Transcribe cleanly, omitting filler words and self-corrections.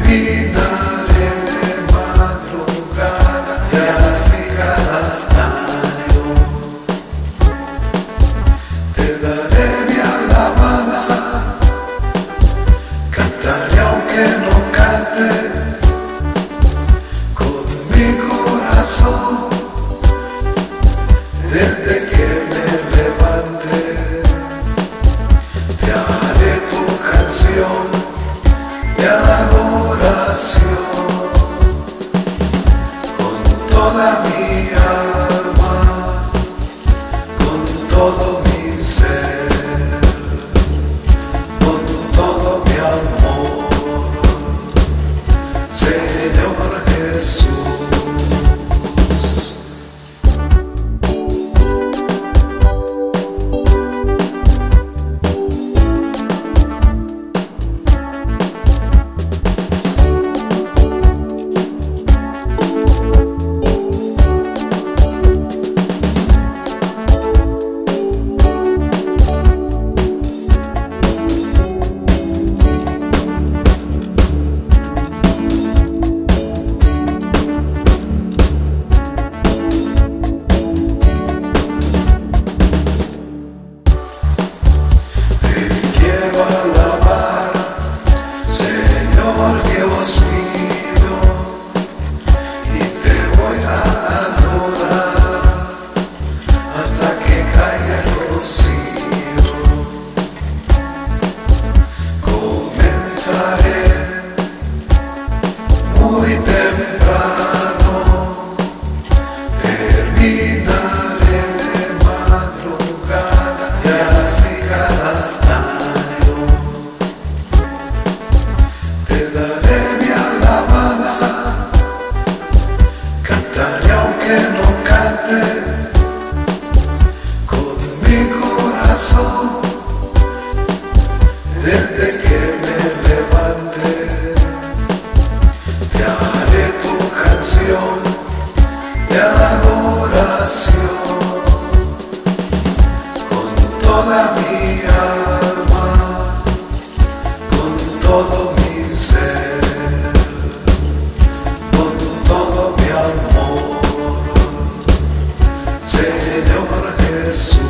Terminaré de madrugada y así cada año te daré mi alabanza, cantaré aunque no cante con mi corazón desde que me levante. Te haré tu canción de adoración con toda mi alma, con todo mi ser, con todo mi amor, Señor Jesús. Dios mío, y te voy a adorar hasta que caiga el rocío. Comenzaré muy temprano, terminaré de madrugada y así cada año te daré mi alabanza, cantaré aunque no cante con mi corazón desde que me levante. Te haré tu canción de adoración con toda mi alma, con todo mi ser, con todo mi amor, Señor Jesús.